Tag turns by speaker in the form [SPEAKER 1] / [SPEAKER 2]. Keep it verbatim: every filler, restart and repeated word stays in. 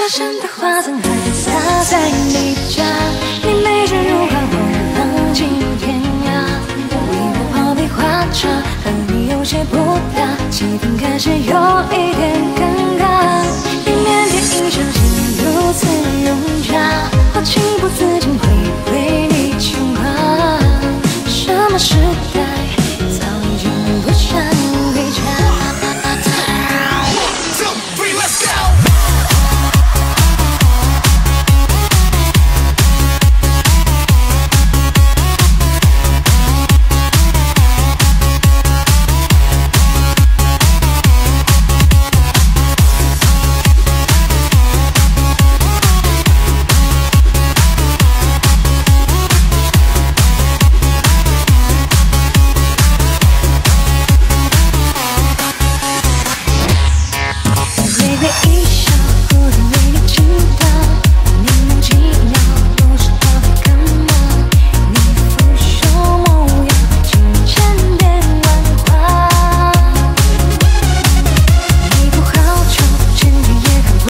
[SPEAKER 1] 大声的花曾还洒在你家，你美人如花，我浪迹天涯。为我泡杯花茶，和你有些不搭，气氛开始有一点尴尬。